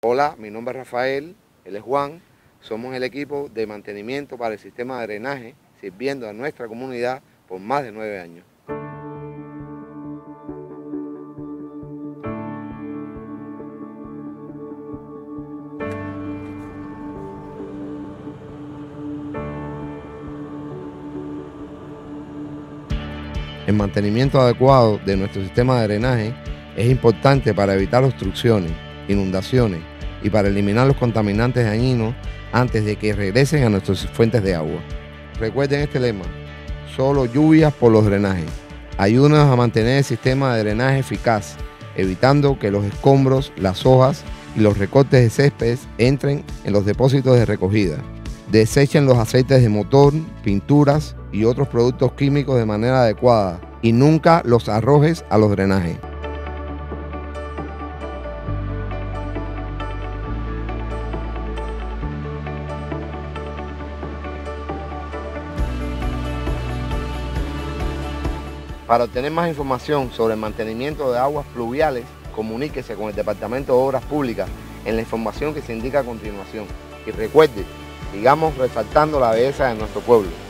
Hola, mi nombre es Rafael, él es Juan, somos el equipo de mantenimiento para el sistema de drenaje, sirviendo a nuestra comunidad por más de 9 años. El mantenimiento adecuado de nuestro sistema de drenaje es importante para evitar obstrucciones, inundaciones y para eliminar los contaminantes dañinos antes de que regresen a nuestras fuentes de agua. Recuerden este lema: solo lluvias por los drenajes. Ayúdenos a mantener el sistema de drenaje eficaz, evitando que los escombros, las hojas y los recortes de césped entren en los depósitos de recogida. Desechen los aceites de motor, pinturas y otros productos químicos de manera adecuada y nunca los arrojes a los drenajes. Para obtener más información sobre el mantenimiento de aguas pluviales, comuníquese con el Departamento de Obras Públicas en la información que se indica a continuación. Y recuerde, sigamos resaltando la belleza de nuestro pueblo.